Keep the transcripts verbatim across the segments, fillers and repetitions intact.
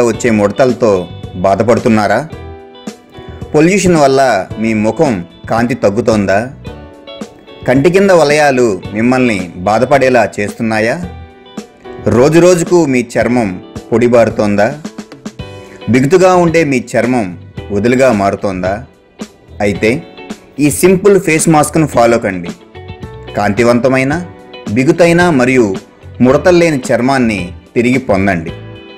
వల్ల వచ్చే ముడతలతో బాధపడుతున్నారా? పొల్యూషన్ వల్ల మీ ముఖం కాంతి తగ్గుతోందా? కంటి కింద వలయాలు మిమ్మల్ని బాధపడేలా చేస్తున్నాయా? రోజురోజుకు మీ చర్మం పొడిబారుతోందా? బిగుతుగా ఉండే మీ చర్మం వదులుగా మారుతోందా? అయితే ఈ సింపుల్ ఫేస్ మాస్క్ను ఫాలో కండి. కాంతివంతమైన, బిగుతైన మరియు ముడతలు లేని చర్మాన్ని తిరిగి పొందండి.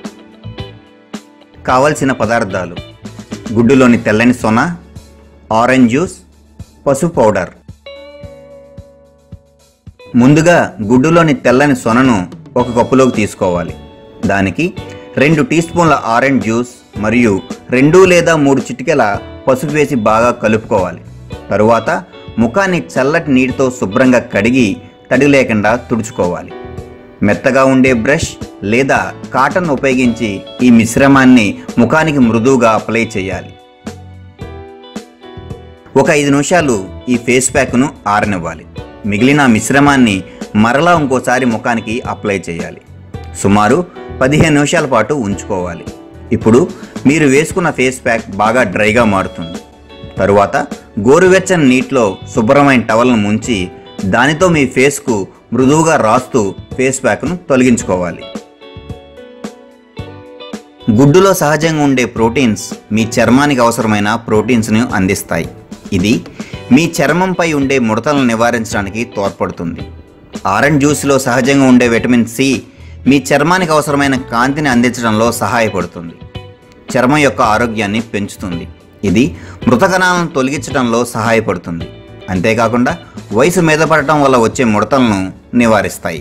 కావలసిన పదార్థాలు: గుడ్డులోని తెల్లని సొన, ఆరెంజ్ జ్యూస్, పసుపు పౌడర్. ముందుగా గుడ్డులోని తెల్లని సొనను ఒక కప్పులోకి తీసుకోవాలి. దానికి రెండు టీ స్పూన్ల ఆరెంజ్ జ్యూస్ మరియు రెండు లేదా మూడు చిటికెల పసుపు వేసి బాగా కలుపుకోవాలి. తరువాత ముఖాన్ని చల్లటి నీటితో శుభ్రంగా కడిగి తడి లేకుండా తుడుచుకోవాలి. మెత్తగా ఉండే బ్రష్ లేదా కాటన్ ఉపయోగించి ఈ మిశ్రమాన్ని ముఖానికి మృదువుగా అప్లై చేయాలి. ఒక ఐదు నిమిషాలు ఈ ఫేస్ ప్యాక్ను ఆరనివ్వాలి. మిగిలిన మిశ్రమాన్ని మరలా ఇంకోసారి ముఖానికి అప్లై చేయాలి. సుమారు పదిహేను నిమిషాల పాటు ఉంచుకోవాలి. ఇప్పుడు మీరు వేసుకున్న ఫేస్ ప్యాక్ బాగా డ్రైగా మారుతుంది. తరువాత గోరువెచ్చని నీటిలో శుభ్రమైన టవల్ను ముంచి దానితో మీ ఫేస్కు మృదువుగా రాస్తూ ఫేస్ ప్యాక్ను తొలగించుకోవాలి. గుడ్డులో సహజంగా ఉండే ప్రోటీన్స్ మీ చర్మానికి అవసరమైన ప్రోటీన్స్ను అందిస్తాయి. ఇది మీ చర్మంపై ఉండే ముడతలను నివారించడానికి తోడ్పడుతుంది. ఆరెంజ్ జ్యూస్లో సహజంగా ఉండే విటమిన్ సి మీ చర్మానికి అవసరమైన కాంతిని అందించడంలో సహాయపడుతుంది. చర్మం యొక్క ఆరోగ్యాన్ని పెంచుతుంది. ఇది మృత కణాలను తొలగించడంలో సహాయపడుతుంది. అంతేకాకుండా వయసు మీద పడటం వల్ల వచ్చే ముడతలను నివారిస్తాయి.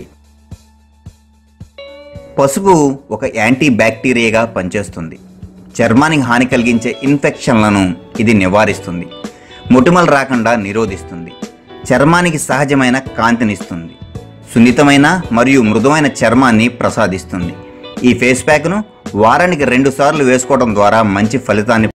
పసుపు ఒక యాంటీ బ్యాక్టీరియాగా పనిచేస్తుంది. చర్మానికి హాని కలిగించే ఇన్ఫెక్షన్లను ఇది నివారిస్తుంది. మొటిమలు రాకుండా నిరోధిస్తుంది. చర్మానికి సహజమైన కాంతినిస్తుంది. సున్నితమైన మరియు మృదువైన చర్మాన్ని ప్రసాదిస్తుంది. ఈ ఫేస్ ప్యాక్ను వారానికి రెండు సార్లు వేసుకోవడం ద్వారా మంచి ఫలితాన్ని